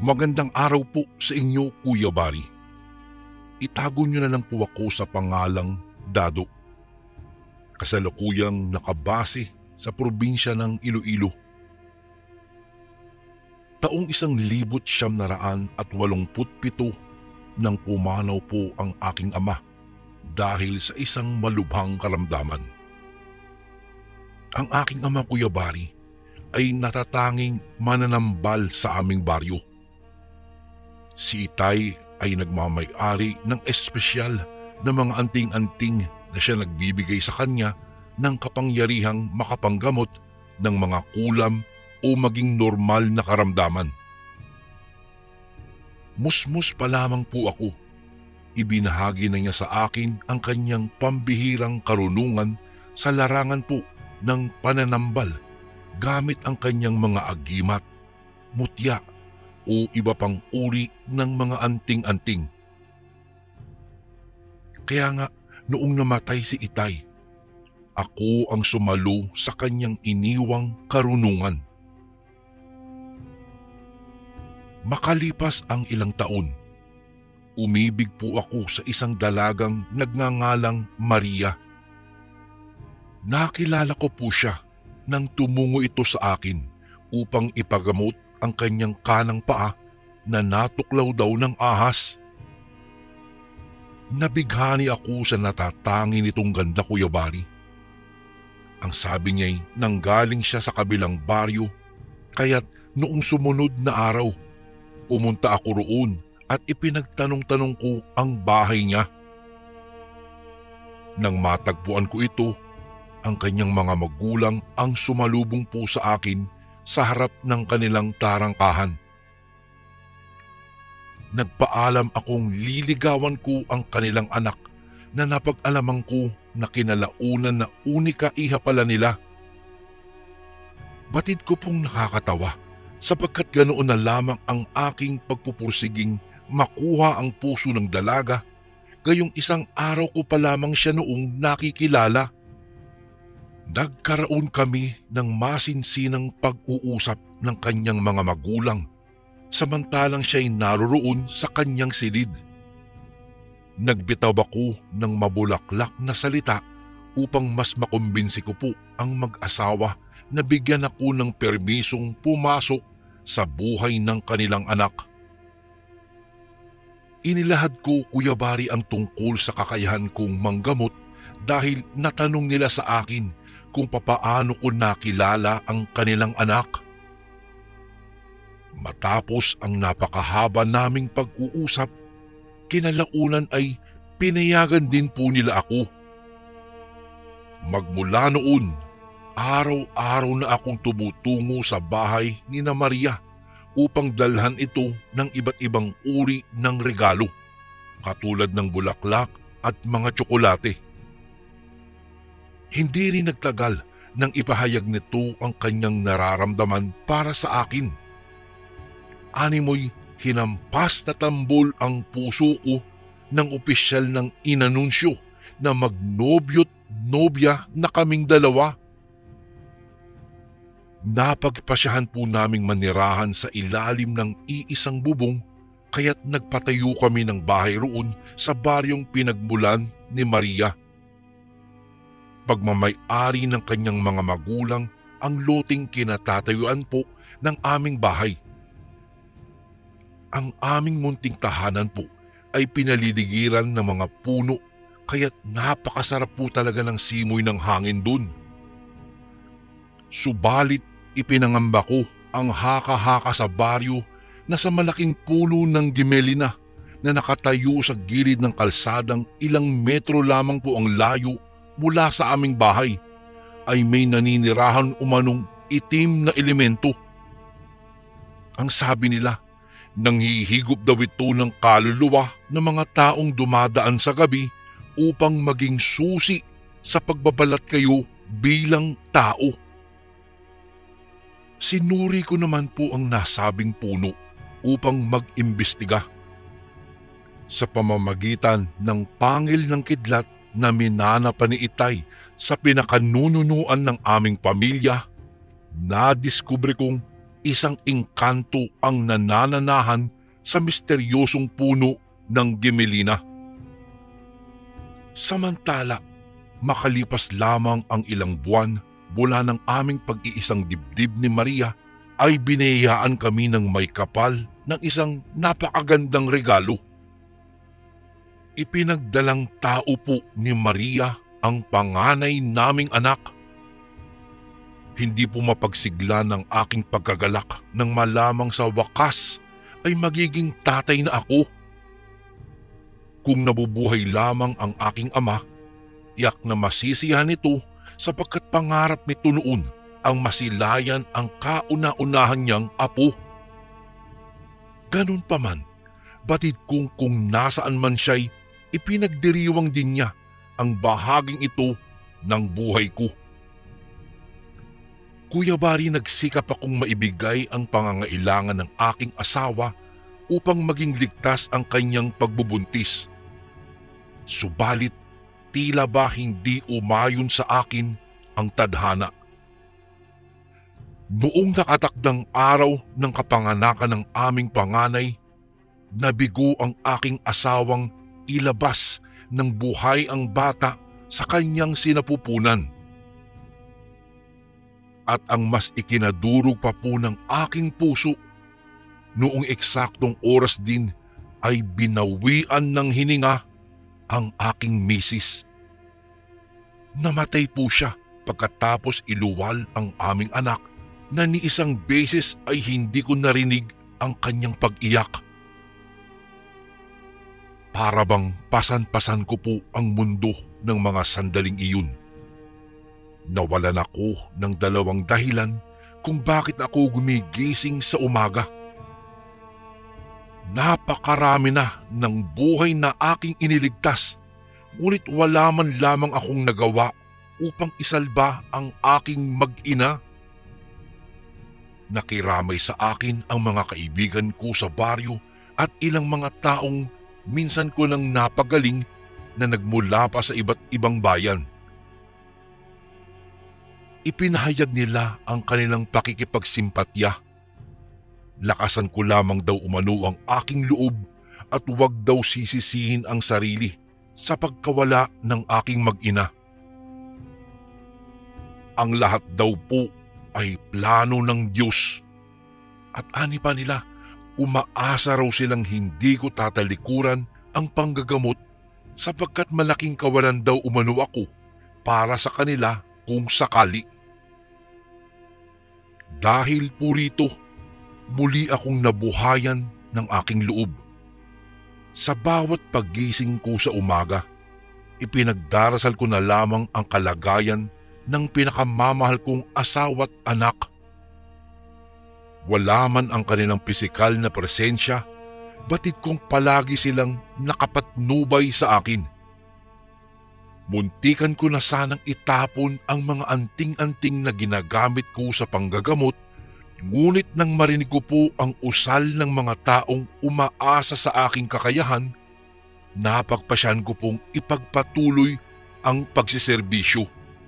Magandang araw po sa inyo, Kuya Bari. Itago niyo na lang po ako sa pangalang Dado. Kasalukuyang nakabase sa probinsya ng Iloilo. Taong 1987 nang pumanaw po ang aking ama dahil sa isang malubhang karamdaman. Ang aking ama, Kuya Bari, ay natatanging mananambal sa aming baryo. Si Itay ay nagmamay-ari ng espesyal na mga anting-anting na siya nagbibigay sa kanya ng kapangyarihang makapanggamot ng mga kulam o maging normal na karamdaman. Musmus pa lamang po ako, ibinahagi na niya sa akin ang kanyang pambihirang karunungan sa larangan po ng pananambal gamit ang kanyang mga agimat, mutya o iba pang uri ng mga anting-anting. Kaya nga noong namatay si Itay, ako ang sumalo sa kanyang iniwang karunungan. Makalipas ang ilang taon, umibig po ako sa isang dalagang nagngangalang Maria. Nakilala ko po siya nang tumungo ito sa akin upang ipagamot ang kanyang kanang paa na natuklaw daw ng ahas. Nabighani ako sa natatangi nitong ganda, Kuya Bari. Ang sabi niya'y nanggaling siya sa kabilang baryo, kaya't noong sumunod na araw, pumunta ako roon at ipinagtanong-tanong ko ang bahay niya. Nang matagpuan ko ito, ang kanyang mga magulang ang sumalubong po sa akin sa harap ng kanilang tarangkahan. Nagpaalam akong liligawan ko ang kanilang anak na napag-alaman ko na kinalaunan na unika iha pala nila. Batid ko pong nakakatawa sapagkat ganoon na lamang ang aking pagpupursiging makuha ang puso ng dalaga, gayong isang araw ko pa lamang siya noong nakikilala. Nagkaroon kami ng masinsinang pag-uusap ng kanyang mga magulang, samantalang siya'y naroroon sa kanyang silid. Nagbitaw ako ng mabulaklak na salita upang mas makumbinsi ko po ang mag-asawa na bigyan ako ng permisong pumasok sa buhay ng kanilang anak. Inilahad ko, Kuya Bari, ang tungkol sa kakayahan kong manggamot dahil natanong nila sa akin kung papaano ko nakilala ang kanilang anak. Matapos ang napakahaba naming pag-uusap, kinalaunan ay pinayagan din po nila ako. Magmula noon, araw-araw na akong tumutungo sa bahay ni na Maria upang dalhan ito ng iba't ibang uri ng regalo, katulad ng bulaklak at mga tsokolate. Hindi rin nagtagal nang ipahayag nito ang kanyang nararamdaman para sa akin. Animoy hinampas na tambol ang puso ko ng opisyal ng inanunsyo na magnobyo't nobya na kaming dalawa. Napagpasyahan po naming manirahan sa ilalim ng iisang bubong, kaya't nagpatayo kami ng bahay roon sa baryong pinagmulan ni Maria. Pagmamay-ari ng kanyang mga magulang ang loteng kinatatayuan po ng aming bahay. Ang aming munting tahanan po ay pinaliligiran ng mga puno, kaya't napakasarap po talaga ng simoy ng hangin dun. Subalit ipinangamba ko ang haka-haka sa baryo na sa malaking puno ng gimelina na nakatayo sa gilid ng kalsadang ilang metro lamang po ang layo mula sa aming bahay, ay may naninirahan umanong itim na elemento. Ang sabi nila, nanghihigop daw ito ng kaluluwa ng mga taong dumadaan sa gabi upang maging susi sa pagbabalat kayo bilang tao. Sinuri ko naman po ang nasabing puno upang mag-imbestiga. Sa pamamagitan ng pangil ng kidlat na minana pa ni Itay sa pinakanununuan ng aming pamilya, nadiskubre kong isang engkanto ang nanananahan sa misteryosong puno ng Gimelina. Samantala, makalipas lamang ang ilang buwan mula ng aming pag-iisang dibdib ni Maria, ay binayaan kami ng may kapal ng isang napakagandang regalo. Ipinagdalang tao po ni Maria ang panganay naming anak. Hindi po mapagsigla ng aking pagkagalak nang malamang sa wakas ay magiging tatay na ako. Kung nabubuhay lamang ang aking ama, tiyak na masisiyahan ito sapagkat pangarap nito noon ang masilayan ang kauna-unahan niyang apo. Ganun pa man, batid kung nasaan man siya'y ipinagdiriwang din niya ang bahaging ito ng buhay ko. Kuya Bari, nagsikap akong maibigay ang pangangailangan ng aking asawa upang maging ligtas ang kanyang pagbubuntis. Subalit, tila ba hindi umayon sa akin ang tadhana. Noong nakatakdang araw ng kapanganakan ng aming panganay, nabigo ang aking asawang ilabas ng buhay ang bata sa kanyang sinapupunan. At ang mas ikinadurog pa po ng aking puso, noong eksaktong oras din ay binawian ng hininga ang aking misis. Namatay po siya pagkatapos iluwal ang aming anak na ni isang beses ay hindi ko narinig ang kanyang pag-iyak. Para bang pasan-pasan ko po ang mundo ng mga sandaling iyon. Nawalan ako ng dalawang dahilan kung bakit ako gumigising sa umaga. Napakarami na ng buhay na aking iniligtas, ngunit wala man lamang akong nagawa upang isalba ang aking mag-ina. Nakiramay sa akin ang mga kaibigan ko sa baryo at ilang mga taong minsan ko nang napagaling na nagmula pa sa iba't ibang bayan. Ipinahayag nila ang kanilang pakikipagsimpatya. Lakasan ko lamang daw umano ang aking loob at huwag daw sisisihin ang sarili sa pagkawala ng aking mag-ina. Ang lahat daw po ay plano ng Diyos. At ani pa nila, umaasa raw silang hindi ko tatalikuran ang panggagamot sapagkat malaking kawalan daw umano ako para sa kanila kung sakali. Dahil po rito, muli akong nabuhayan ng aking loob. Sa bawat paggising ko sa umaga, ipinagdarasal ko na lamang ang kalagayan ng pinakamamahal kong asawa't anak. Wala man ang kanilang pisikal na presensya, batid kong palagi silang nakapatnubay sa akin. Muntikan ko na sanang itapon ang mga anting-anting na ginagamit ko sa panggagamot, ngunit nang marinig ko po ang usal ng mga taong umaasa sa aking kakayahan, napagpasyan ko pong ipagpatuloy ang pagsiserbisyo.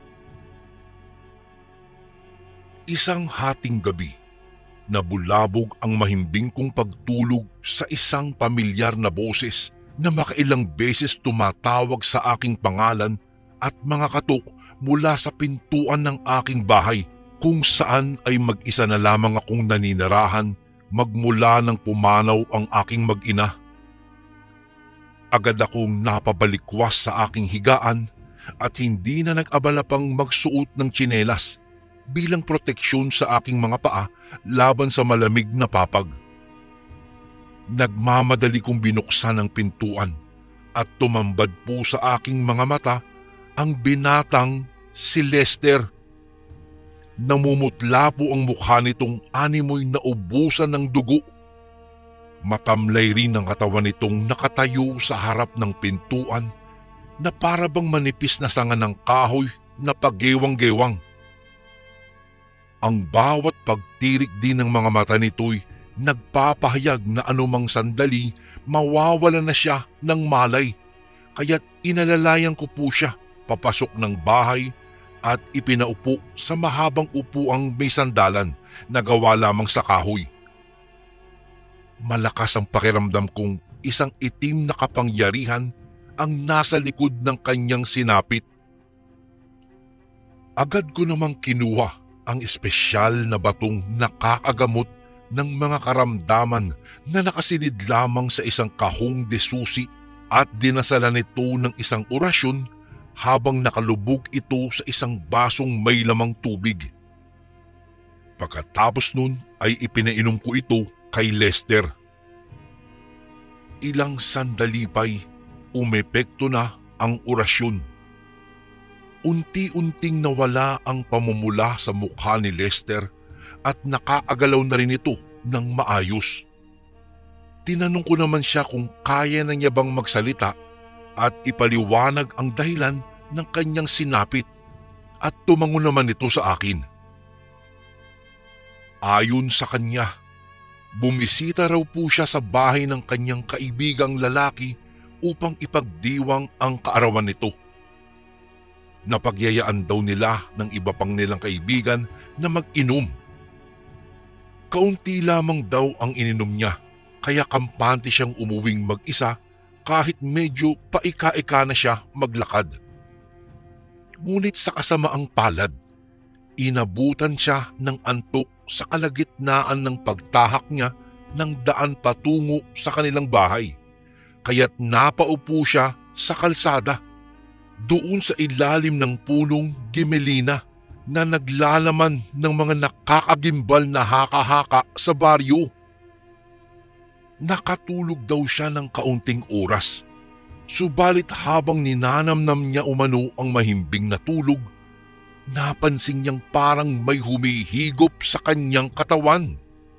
Isang hating gabi, nabulabog ang mahimbing kong pagtulog sa isang pamilyar na boses na makailang beses tumatawag sa aking pangalan at mga katok mula sa pintuan ng aking bahay kung saan ay mag-isa na lamang akong naninirahan magmula nang pumanaw ang aking mag-ina. Agad akong napabalikwas sa aking higaan at hindi na nag-abala pang magsuot ng tsinelas bilang proteksyon sa aking mga paa laban sa malamig na papag. Nagmamadali kong binuksan ang pintuan at tumambad po sa aking mga mata ang binatang si Lester. Namumutla po ang mukha nitong animoy na ubusan ng dugo. Matamlay rin ang katawan nitong nakatayo sa harap ng pintuan na para bang manipis na sanga ng kahoy na paggewang-gewang. Ang bawat pagtirik din ng mga mata nito'y nagpapahayag na anumang sandali mawawala na siya ng malay, kaya't inalalayan ko po siya papasok ng bahay at ipinaupo sa mahabang upuang may sandalan na gawa lamang sa kahoy. Malakas ang pakiramdam kong isang itim na kapangyarihan ang nasa likod ng kanyang sinapit. Agad ko namang kinuha ang espesyal na batong nakakagamot ng mga karamdaman na nakasilid lamang sa isang kahong de susi at dinasalan ito ng isang orasyon habang nakalubog ito sa isang basong may lamang tubig. Pagkatapos nun ay ipinainom ko ito kay Lester. Ilang sandali pa'y umepekto na ang orasyon. Unti-unting nawala ang pamumula sa mukha ni Lester at nakaagalaw na rin ito ng maayos. Tinanong ko naman siya kung kaya na niya bang magsalita at ipaliwanag ang dahilan ng kanyang sinapit at tumango naman ito sa akin. Ayon sa kanya, bumisita raw po siya sa bahay ng kanyang kaibigang lalaki upang ipagdiwang ang kaarawan nito. Napagyayaan daw nila ng iba pang nilang kaibigan na mag-inom. Kaunti lamang daw ang ininom niya, kaya kampante siyang umuwing mag-isa kahit medyo paika-ika na siya maglakad. Ngunit sa kasamaang palad, inabutan siya ng antok sa kalagitnaan ng pagtahak niya ng daan patungo sa kanilang bahay, kaya't napaupo siya sa kalsada, doon sa ilalim ng punong gimelina na naglalaman ng mga nakakagimbal na haka-haka sa baryo. Nakatulog daw siya ng kaunting oras, subalit habang ninanamnam niya umano ang mahimbing na tulog, napansin niyang parang may humihigop sa kanyang katawan.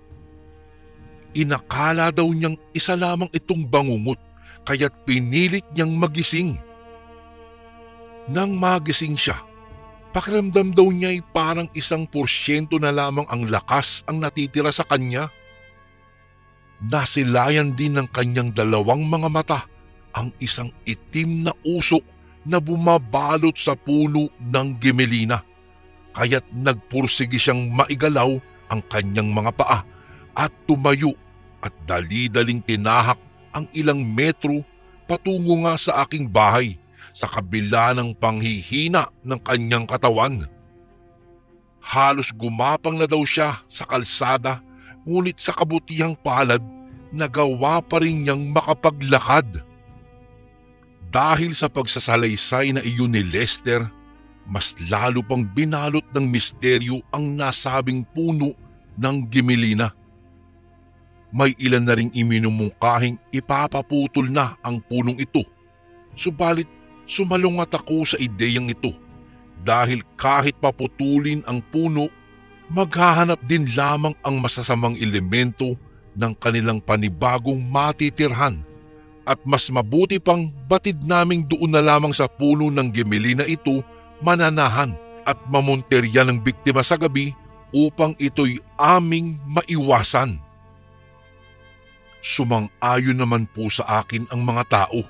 Inakala daw niyang isa lamang itong bangungot, kaya't pinilit niyang magising. Nang magising siya, pakiramdam daw niya ay parang 1% na lamang ang lakas ang natitira sa kanya. Nasilayan din ng kanyang dalawang mga mata ang isang itim na usok na bumabalot sa puno ng gimelina, kaya't nagpursige siyang maigalaw ang kanyang mga paa at tumayo at dali-daling tinahak ang ilang metro patungo nga sa aking bahay sa kabila ng panghihina ng kanyang katawan. Halos gumapang na daw siya sa kalsada, ngunit sa kabutihang palad, nagawa pa rin niyang makapaglakad. Dahil sa pagsasalaysay na iyon ni Lester, mas lalo pang binalot ng misteryo ang nasabing puno ng gimelina. May ilan na ring iminumungkahing ipapaputol na ang punong ito, subalit sumalungat ako sa ideyang ito dahil kahit paputulin ang puno, maghahanap din lamang ang masasamang elemento ng kanilang panibagong matitirhan at mas mabuti pang batid naming doon na lamang sa puno ng gimelina ito mananahan at mamonterya ng biktima sa gabi upang ito'y aming maiwasan. Sumang-ayon naman po sa akin ang mga tao.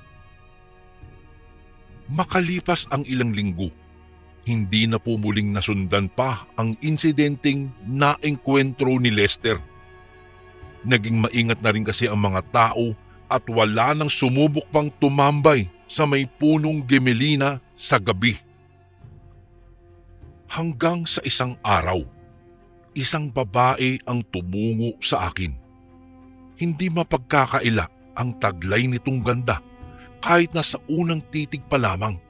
Makalipas ang ilang linggo, hindi na po muling nasundan pa ang insidenteng naengkwentro ni Lester. Naging maingat na rin kasi ang mga tao at wala nang sumubok pang tumambay sa may punong gimelina sa gabi. Hanggang sa isang araw, isang babae ang tumungo sa akin. Hindi mapagkakaila ang taglay nitong ganda kahit na sa unang titig pa lamang.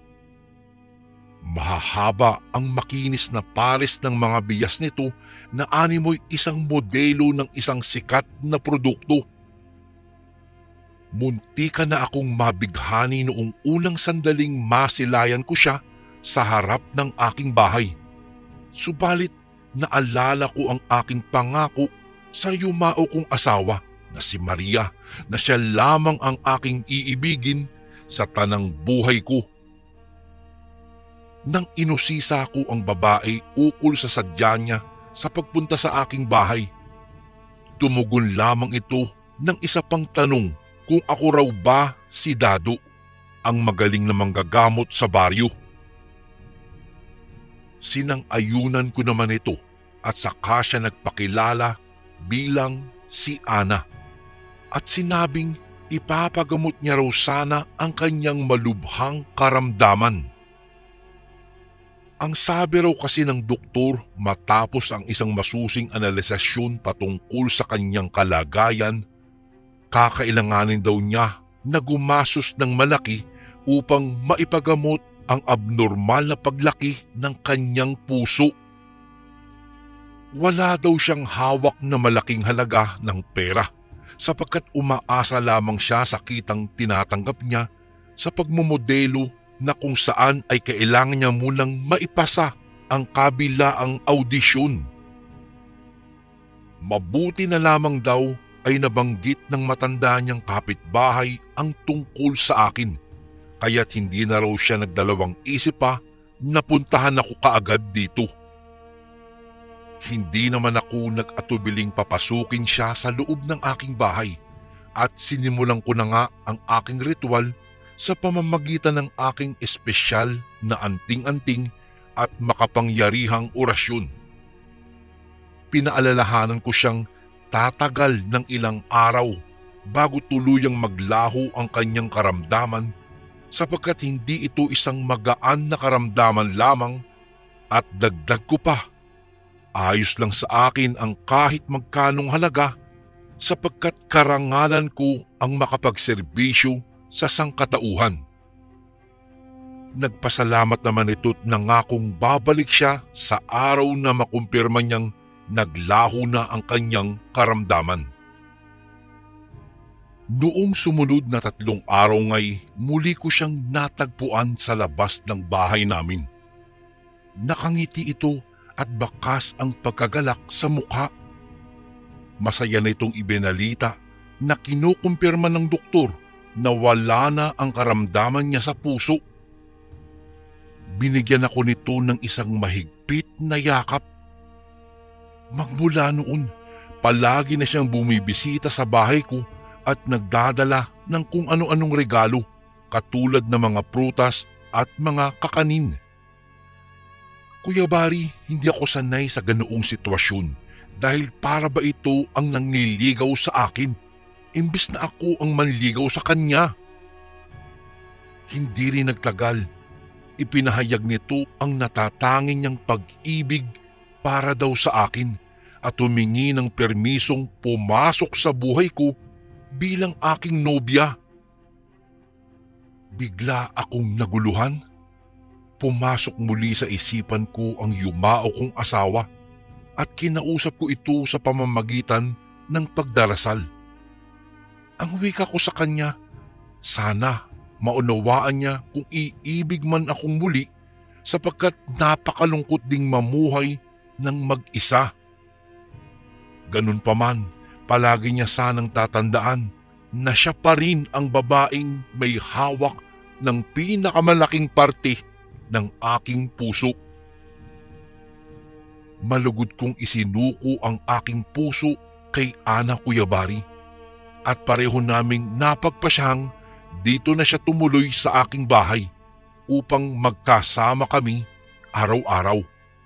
Mahahaba ang makinis na pares ng mga bias nito na animoy isang modelo ng isang sikat na produkto. Muntika na akong mabighani noong unang sandaling masilayan ko siya sa harap ng aking bahay. Subalit naalala ko ang aking pangako sa yumao kong asawa na si Maria na siya lamang ang aking iibigin sa tanang buhay ko. Nang inusisa ko ang babae ukol sa sadya niya sa pagpunta sa aking bahay, tumugon lamang ito ng isa pang tanong kung ako raw ba si Dado, ang magaling na manggagamot sa baryo. Sinang-ayunan ko naman ito at saka siya nagpakilala bilang si Ana at sinabing ipapagamot niya raw sana ang kanyang malubhang karamdaman. Ang sabi raw kasi ng doktor matapos ang isang masusing analisasyon patungkol sa kanyang kalagayan, kakailanganin daw niya na gumasos ng malaki upang maipagamot ang abnormal na paglaki ng kanyang puso. Wala daw siyang hawak na malaking halaga ng pera sapagkat umaasa lamang siya sa kitang tinatanggap niya sa pagmomodelo na kung saan ay kailangan niya munang maipasa ang kabilaang audisyon. Mabuti na lamang daw ay nabanggit ng matanda niyang kapitbahay ang tungkol sa akin, kaya't hindi na raw siya nagdalawang isip pa na puntahan ako kaagad dito. Hindi naman ako nag-atubiling papasukin siya sa loob ng aking bahay at sinimulan ko na nga ang aking ritual sa pamamagitan ng aking espesyal na anting-anting at makapangyarihang orasyon. Pinaalalahanan ko siyang tatagal ng ilang araw bago tuluyang maglaho ang kanyang karamdaman sapagkat hindi ito isang magaan na karamdaman lamang at dagdag ko pa, ayos lang sa akin ang kahit magkanong halaga sapagkat karangalan ko ang makapagserbisyo sa sangkatauhan. Nagpasalamat naman ito't nangakong babalik siya sa araw na makumpirma niyang naglaho na ang kanyang karamdaman. Noong sumunod na 3 araw nga'y muli ko siyang natagpuan sa labas ng bahay namin. Nakangiti ito at bakas ang pagkagalak sa mukha. Masaya na itong ibinalita na kinukumpirma ng doktor na wala na ang karamdaman niya sa puso. Binigyan ako nito ng isang mahigpit na yakap. Magmula noon, palagi na siyang bumibisita sa bahay ko at nagdadala ng kung ano-anong regalo katulad ng mga prutas at mga kakanin. Kuya Bari, hindi ako sanay sa ganoong sitwasyon dahil para ba ito ang nangliligaw sa akin, imbis na ako ang manligaw sa kanya. Hindi rin nagtagal, ipinahayag nito ang natatanging niyang pag-ibig para daw sa akin at humingi ng permisong pumasok sa buhay ko bilang aking nobya. Bigla akong naguluhan. Pumasok muli sa isipan ko ang yumao kong asawa at kinausap ko ito sa pamamagitan ng pagdarasal. Ang wika ko sa kanya, sana maunawaan niya kung iibig man akong muli sapagkat napakalungkot ding mamuhay ng mag-isa. Ganun pa man, palagi niya sanang tatandaan na siya pa rin ang babaeng may hawak ng pinakamalaking parte ng aking puso. Malugod kong isinuko ang aking puso kay Ana, Kuya Bari, at pareho naming napagpasyang dito na siya tumuloy sa aking bahay upang magkasama kami araw-araw.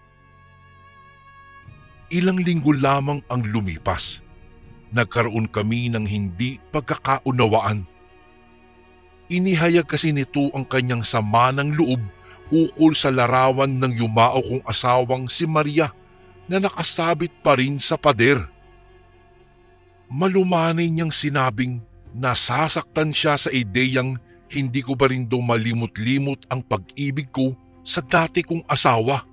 Ilang linggo lamang ang lumipas. Nagkaroon kami ng hindi pagkakaunawaan. Inihayag kasi nito ang kanyang sama ng loob ukol sa larawan ng yumao kong asawang si Maria na nakasabit pa rin sa pader. Malumanay niyang sinabing nasasaktan siya sa ideyang hindi ko ba rin daw malimot-limot ang pag-ibig ko sa dati kong asawa.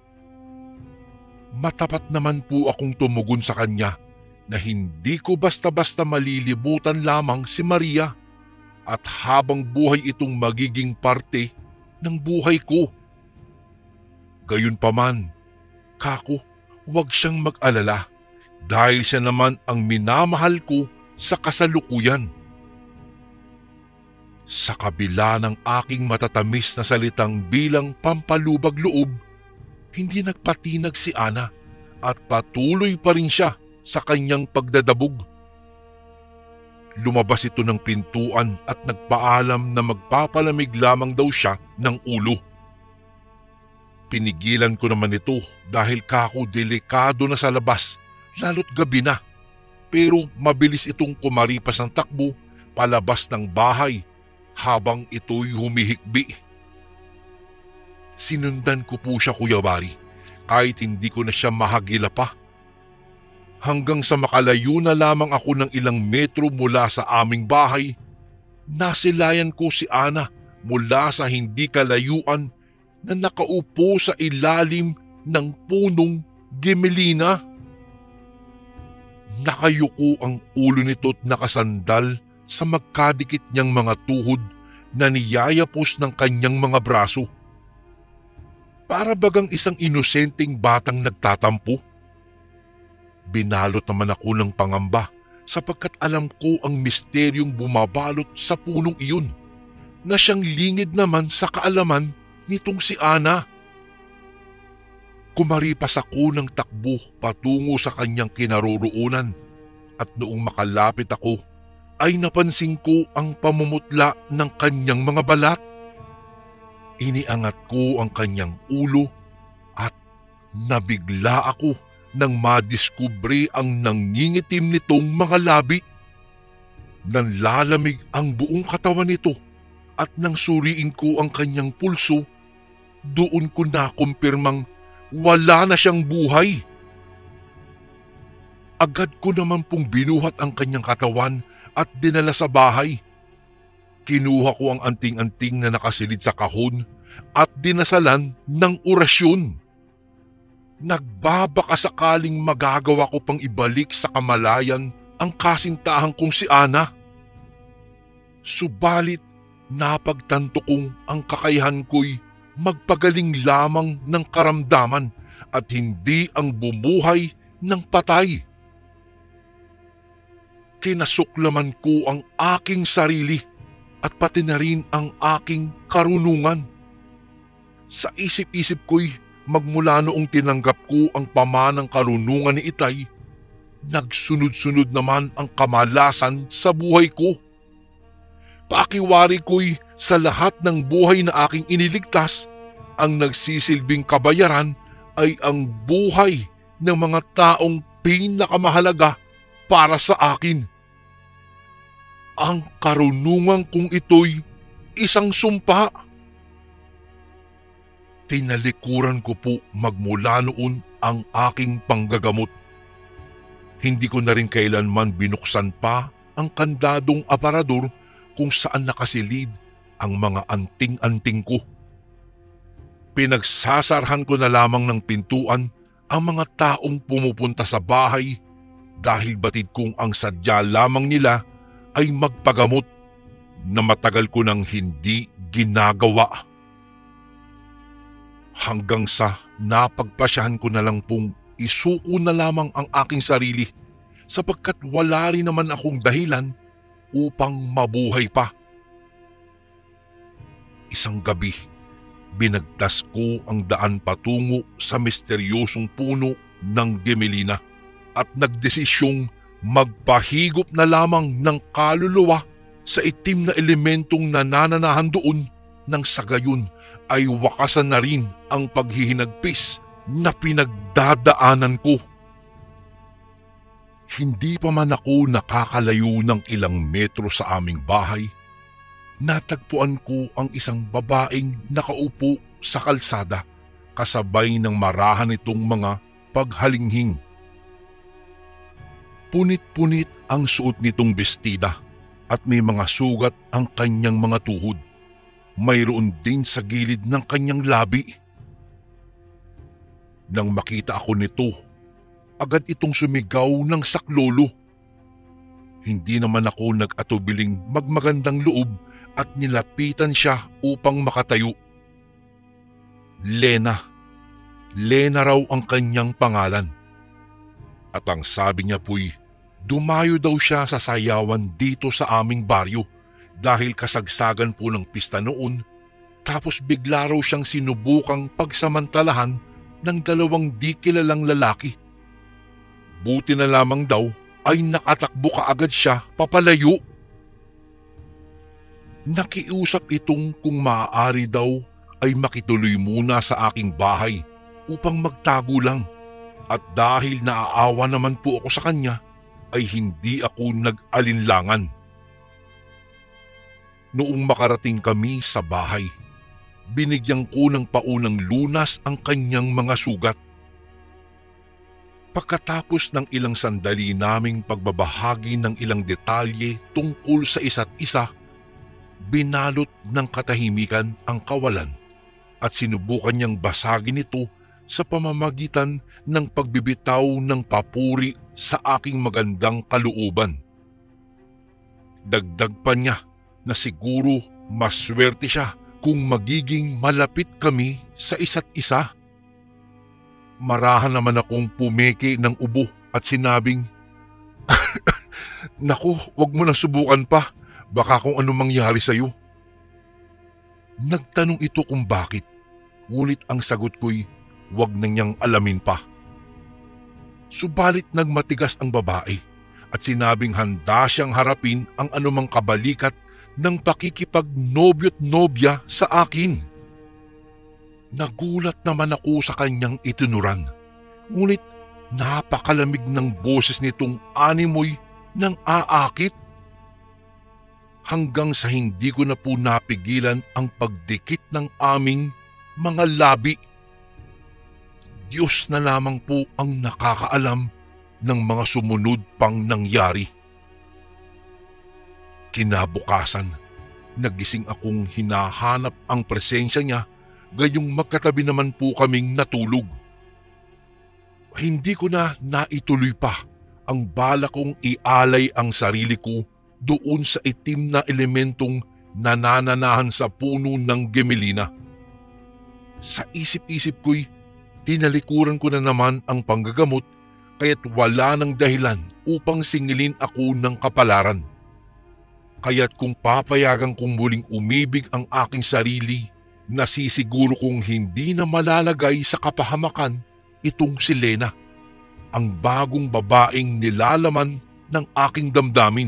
Matapat naman po akong tumugon sa kanya na hindi ko basta-basta malilimutan lamang si Maria at habang buhay itong magiging parte ng buhay ko. Gayunpaman, kako, huwag siyang mag-alala dahil siya naman ang minamahal ko sa kasalukuyan. Sa kabila ng aking matatamis na salitang bilang pampalubag loob, hindi nagpatinag si Ana at patuloy pa rin siya sa kanyang pagdadabog. Lumabas ito ng pintuan at nagpaalam na magpapalamig lamang daw siya ng ulo. Pinigilan ko naman ito dahil kako delikado na sa labas, lalo't gabi na. Pero mabilis itong kumaripas ng takbo palabas ng bahay habang ito'y humihikbi. Sinundan ko po siya, Kuya Bari, kahit hindi ko na siya mahagila pa. Hanggang sa makalayo na lamang ako ng ilang metro mula sa aming bahay, nasilayan ko si Ana mula sa hindi kalayuan na nakaupo sa ilalim ng punong gemelina. Nakayuko ang ulo nito't nakasandal sa magkadikit niyang mga tuhod na niyayapos ng kanyang mga braso. Para bagang isang inosenteng batang nagtatampo. Binalot naman ako ng pangamba sapagkat alam ko ang misteryong bumabalot sa punong iyon na siyang lingid naman sa kaalaman nitong si Ana. Kumaripas ako ng takbo patungo sa kanyang kinaroroonan at noong makalapit ako ay napansin ko ang pamumutla ng kanyang mga balat. Iniangat ko ang kanyang ulo at nabigla ako nang madiskubre ang nangingitim nitong mga labi. Nanlalamig ang buong katawan nito at nang suriin ko ang kanyang pulso, doon ko nakumpirmang wala na siyang buhay. Agad ko naman pong binuhat ang kanyang katawan at dinala sa bahay. Kinuha ko ang anting-anting na nakasilid sa kahon at dinasalan ng orasyon. Nagbabaka sakaling magagawa ko pang ibalik sa kamalayan ang kasintahan kong si Ana. Subalit napagtanto kong ang kakayahan ko'y magpagaling lamang ng karamdaman at hindi ang bumuhay ng patay. Kinasuklaman ko ang aking sarili at pati na rin ang aking karunungan. Sa isip-isip ko'y magmula noong tinanggap ko ang pamanang karunungan ni Itay, nagsunod-sunod naman ang kamalasan sa buhay ko. Pakiwari ko'y sa lahat ng buhay na aking iniligtas, ang nagsisilbing kabayaran ay ang buhay ng mga taong pinakamahalaga para sa akin. Ang karunungan kong ito'y isang sumpa. Tinalikuran ko po magmula noon ang aking panggagamot. Hindi ko na rin kailanman binuksan pa ang kandadong aparador kung saan nakasilid ang mga anting-anting ko. Pinagsasarhan ko na lamang ng pintuan ang mga taong pumupunta sa bahay dahil batid kong ang sadya lamang nila ay magpagamot na matagal ko nang hindi ginagawa. Hanggang sa napagpasyahan ko na lang pong isuko na lamang ang aking sarili sapagkat wala rin naman akong dahilan upang mabuhay pa. Isang gabi, binagtas ko ang daan patungo sa misteryosong puno ng gemelina at nagdesisyong magpahigop na lamang ng kaluluwa sa itim na elementong nanananahan doon nang sa gayon ay wakasan na rin ang paghihinagpis na pinagdadaanan ko. Hindi pa man ako nakakalayo ng ilang metro sa aming bahay, natagpuan ko ang isang babaeng nakaupo sa kalsada kasabay ng marahan nitong mga paghalinghing. Punit-punit ang suot nitong bestida at may mga sugat ang kanyang mga tuhod. Mayroon din sa gilid ng kanyang labi. Nang makita ako nito, agad itong sumigaw ng saklolo. Hindi naman ako nag-atubiling magmagandang loob at nilapitan siya upang makatayo. Lena. Lena raw ang kanyang pangalan. At ang sabi niya po'y dumayo daw siya sa sayawan dito sa aming baryo dahil kasagsagan po ng pista noon, tapos bigla raw siyang sinubukang pagsamantalahan ng dalawang di kilalang lalaki. Buti na lamang daw ay nakatakbo kaagad siya papalayo. Nakiusap itong kung maaari daw ay makituloy muna sa aking bahay upang magtago lang. At dahil naaawa naman po ako sa kanya, ay hindi ako nag-alinlangan. Noong makarating kami sa bahay, binigyan ko ng paunang lunas ang kanyang mga sugat. Pagkatapos ng ilang sandali naming pagbabahagi ng ilang detalye tungkol sa isa't isa, binalot ng katahimikan ang kawalan at sinubukan niyang basagin ito sa pamamagitan ng pagbibitaw ng papuri sa aking magandang kalooban. Dagdag pa niya na siguro maswerte siya kung magiging malapit kami sa isa't isa. Marahan naman akong pumeke ng ubo at sinabing, "Naku, wag mo na subukan pa. Baka kung ano mangyari sa'yo." Nagtanong ito kung bakit, ngunit ang sagot ko'y wag na niyang alamin pa. Subalit nagmatigas ang babae at sinabing handa siyang harapin ang anumang kabalikat ng pakikipag-nobyo't nobya sa akin. Nagulat naman ako sa kanyang itinuran, ngunit napakalamig ng boses nitong animoy ng aakit. Hanggang sa hindi ko na po napigilan ang pagdikit ng aming mga labi. Diyos na lamang po ang nakakaalam ng mga sumunod pang nangyari. Kinabukasan, nagising akong hinahanap ang presensya niya, gayong magkatabi naman po kaming natulog. Hindi ko na naituloy pa ang bala kong ialay ang sarili ko doon sa itim na elementong nanananahan sa puno ng gemelina. Sa isip-isip ko'y tinalikuran ko na naman ang panggagamot, kaya't wala ng dahilan upang singilin ako ng kapalaran. Kaya't kung papayagan kong muling umibig ang aking sarili, nasisiguro kong hindi na malalagay sa kapahamakan itong si Lena, ang bagong babaeng nilalaman ng aking damdamin.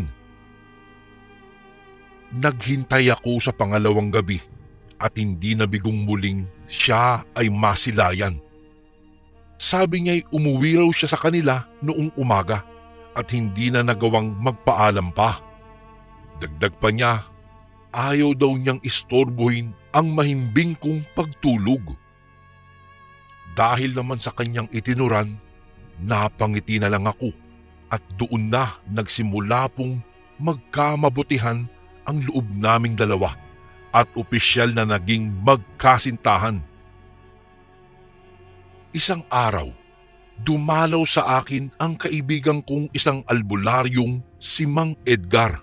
Naghintay ako sa pangalawang gabi at hindi nabigong muling siya ay masilayan. Sabi niya'y umuwi raw siya sa kanila noong umaga at hindi na nagawang magpaalam pa. Dagdag pa niya, ayaw daw niyang istorbohin ang mahimbing kong pagtulog. Dahil naman sa kanyang itinuran, napangiti na lang ako at doon na nagsimula pong magkamabutihan ang loob naming dalawa at opisyal na naging magkasintahan. Isang araw, dumalaw sa akin ang kaibigan kong isang albularyong si Mang Edgar.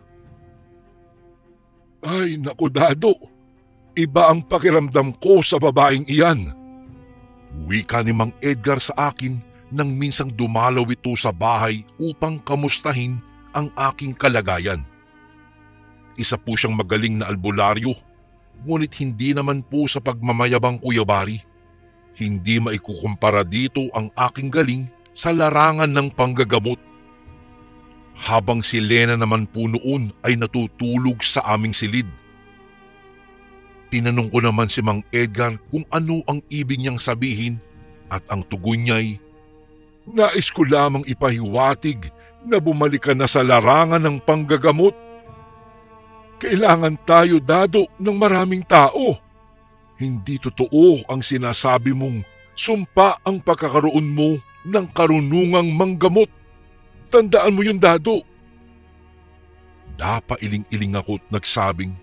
"Ay naku Dado, iba ang pakiramdam ko sa babaeng iyan." Wika ni Mang Edgar sa akin nang minsang dumalaw ito sa bahay upang kamustahin ang aking kalagayan. Isa po siyang magaling na albularyo, ngunit hindi naman po sa pagmamayabang kuyabari. Hindi maikukumpara dito ang aking galing sa larangan ng panggagamot. Habang si Lena naman po noon ay natutulog sa aming silid. Tinanong ko naman si Mang Edgar kung ano ang ibig niyang sabihin at ang tugon niya'y, "Nais ko lamang ipahiwatig na bumalik ka na sa larangan ng panggagamot. Kailangan tayo, Dado, ng maraming tao. Hindi totoo ang sinasabi mong sumpa ang pagkakaroon mo ng karunungang manggamot. Tandaan mo yun, Dado." Napailing-iling ako at nagsabing,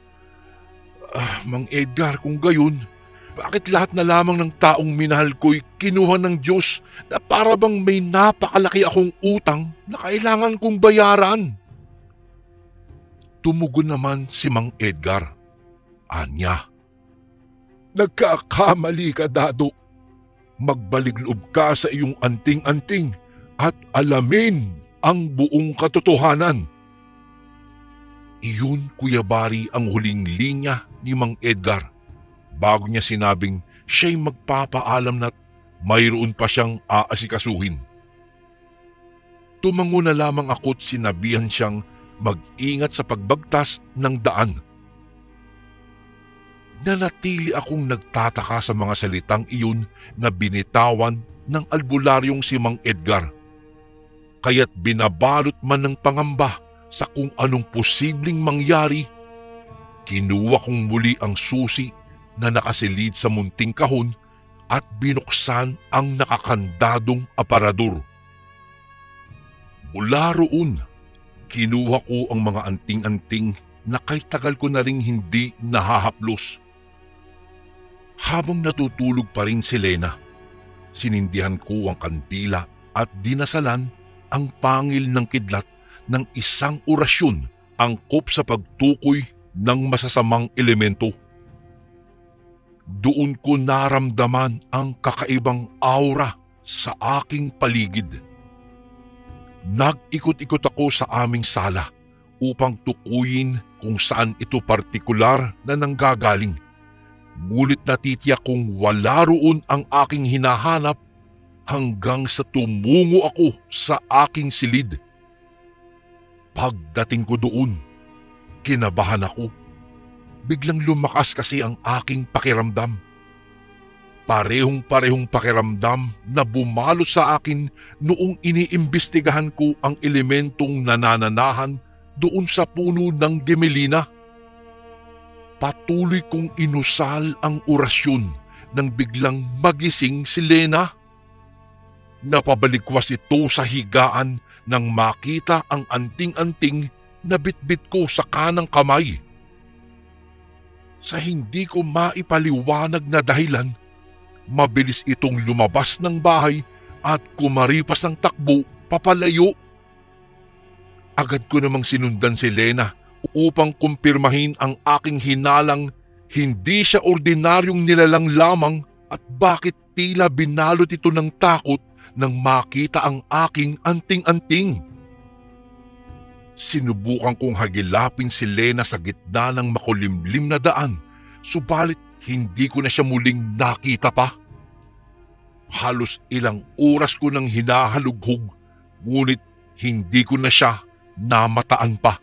"Mang Edgar, kung gayon, bakit lahat na lamang ng taong minahal ko'y kinuha ng Diyos na para bang may napakalaki akong utang na kailangan kong bayaran?" Tumugon naman si Mang Edgar. Anya, "Nagkakamali ka, Dado. Magbalik loob ka sa iyong anting-anting at alamin ang buong katotohanan." Iyon, Kuya Bari, ang huling linya ni Mang Edgar bago niya sinabing siya'y magpapaalam na't mayroon pa siyang aasikasuhin. Tumango na lamang ako't sinabihan siyang mag-ingat sa pagbagtas ng daan. nanatili akong nagtataka sa mga salitang iyon na binitawan ng albularyong si Mang Edgar. Kaya't binabalot man ng pangamba sa kung anong posibleng mangyari, kinuha kong muli ang susi na nakasilid sa munting kahon at binuksan ang nakakandadong aparador. Mula roon, kinuha ko ang mga anting-anting na kay tagal ko na ring hindi nahahaplos. Habang natutulog pa rin si Lena, sinindihan ko ang kandila at dinasalan ang pangil ng kidlat ng isang orasyon angkop sa pagtukoy ng masasamang elemento. Doon ko naramdaman ang kakaibang aura sa aking paligid. Nag-ikot-ikot ako sa aming sala upang tukuyin kung saan ito partikular na nanggagaling. Ngunit natitiyak kong wala roon ang aking hinahanap hanggang sa tumungo ako sa aking silid. Pagdating ko doon, kinabahan ako. Biglang lumakas kasi ang aking pakiramdam. Parehong-parehong pakiramdam na bumalot sa akin noong iniimbestigahan ko ang elementong nanananahan doon sa puno ng gemelina. Patuloy kong inusal ang orasyon nang biglang magising si Lena. Napabalikwas ito sa higaan nang makita ang anting-anting na bitbit ko sa kanang kamay. Sa hindi ko maipaliwanag na dahilan, mabilis itong lumabas ng bahay at kumaripas ng takbo papalayo. Agad ko namang sinundan si Lena upang kumpirmahin ang aking hinalang hindi siya ordinaryong nilalang lamang at bakit tila binalot ito ng takot nang makita ang aking anting-anting. Sinubukan kong hagilapin si Lena sa gitna ng makulimlim na daan, subalit hindi ko na siya muling nakita pa. Halos ilang oras ko nang hinahalughog, ngunit hindi ko na siya namataan pa.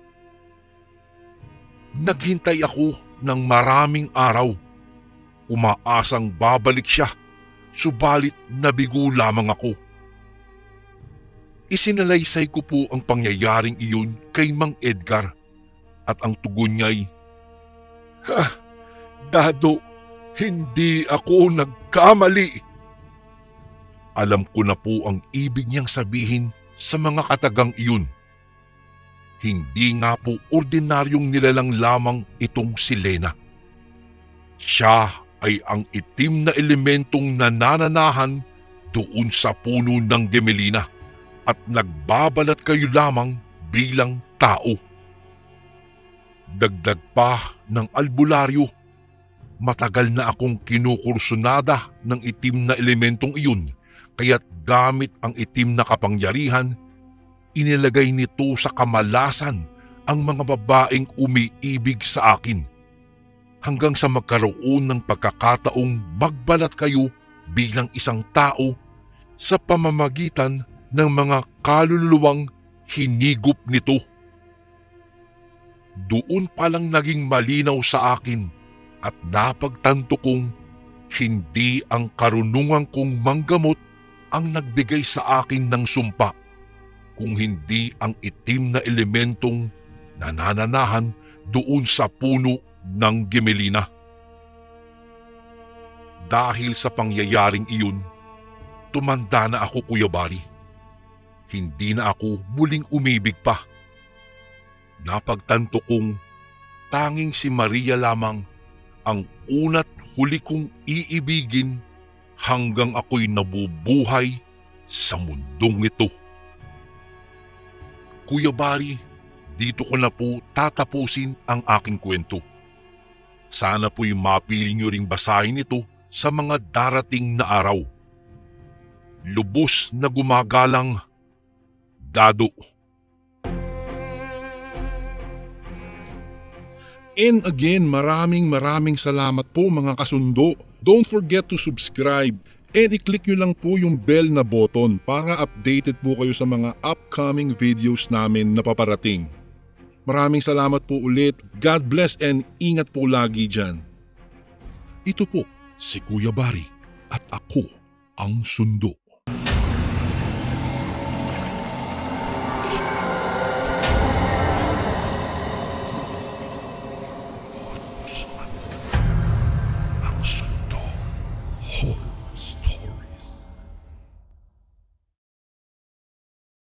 Naghintay ako ng maraming araw, umaasang babalik siya, subalit nabigo lamang ako. Isinalaysay ko po ang pangyayaring iyon kay Mang Edgar at ang tugon niya'y, Dado, hindi ako nagkamali." Alam ko na po ang ibig niyang sabihin sa mga katagang iyon. Hindi nga po ordinaryong nilalang lamang itong si Lena. Siya ay ang itim na elementong nanananahan doon sa puno ng gemelina at nagbabalat kayo lamang bilang tao. Dagdag pa ng albularyo, matagal na akong kinukursunada ng itim na elementong iyon, kaya't gamit ang itim na kapangyarihan, inilagay nito sa kamalasan ang mga babaeng umiibig sa akin, hanggang sa magkaroon ng pagkakataong magbalat kayo bilang isang tao sa pamamagitan ng mga kaluluwang hinigop nito. Doon palang naging malinaw sa akin at napagtanto kong hindi ang karunungan kong manggamot ang nagbigay sa akin ng sumpa, kung hindi ang itim na elementong nanananahan doon sa puno ng gemelina. Dahil sa pangyayaring iyon, tumanda na ako, Kuya Bari. Hindi na ako muling umibig pa. Napagtanto kong tanging si Maria lamang ang una't huli kong iibigin hanggang ako'y nabubuhay sa mundong ito. Kuya Bari, dito ko na po tatapusin ang aking kwento. Sana po'y mapili nyo ring basahin ito sa mga darating na araw. Lubos na gumagalang, Dado. And again, maraming salamat po mga kasundo. Don't forget to subscribe and i-click nyo lang po yung bell na button para updated po kayo sa mga upcoming videos namin na paparating. Maraming salamat po ulit. God bless and ingat po lagi dyan. Ito po si Kuya Bari at ako ang sundo.